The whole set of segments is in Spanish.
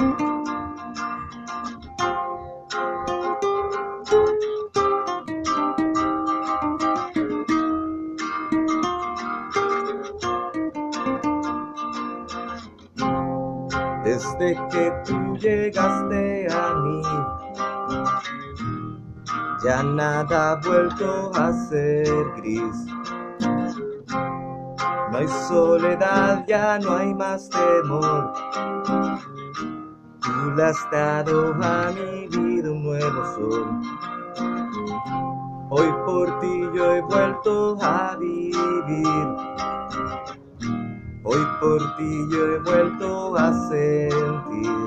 Desde que tú llegaste a mí, ya nada ha vuelto a ser gris. No hay soledad, ya no hay más temor. Tú le has dado a mi vida un nuevo sol. Hoy por ti yo he vuelto a vivir. Hoy por ti yo he vuelto a sentir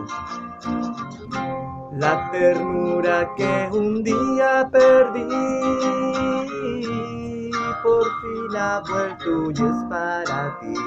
la ternura que un día perdí. Por fin ha vuelto y es para ti.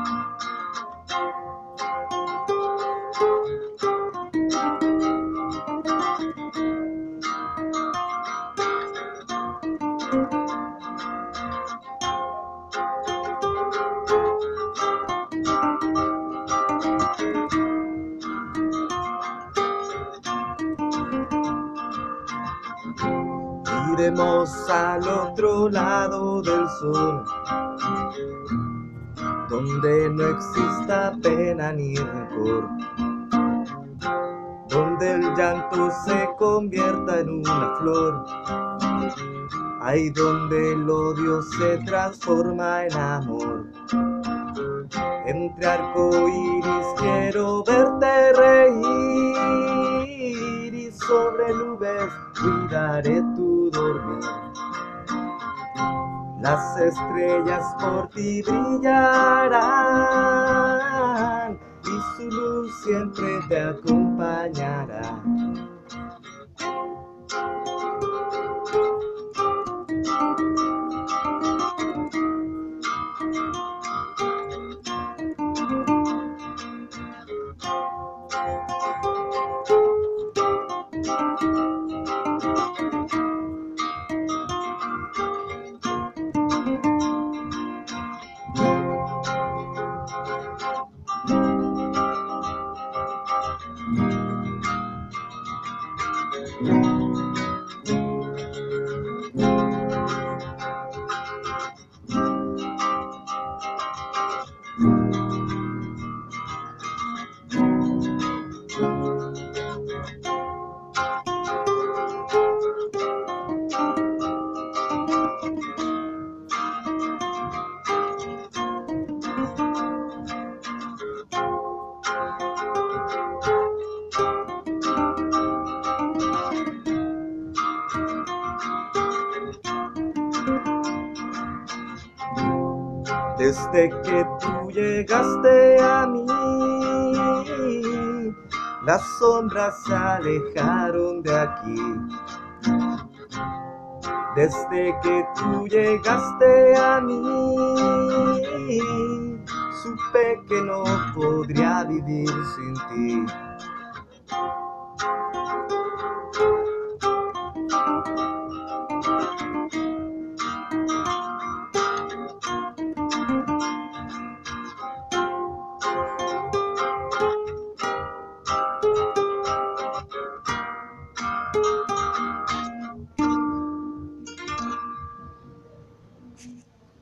Iremos al otro lado del sol, donde no exista pena ni rencor, donde el llanto se convierta en una flor, ahí donde el odio se transforma en amor. Entre arcoíris quiero verte reír y sobre nubes cuidaré tu dormir. Las estrellas por ti brillarán y su luz siempre te acompañará. Desde que tú llegaste a mí, las sombras se alejaron de aquí. Desde que tú llegaste a mí, supe que no podría vivir sin ti.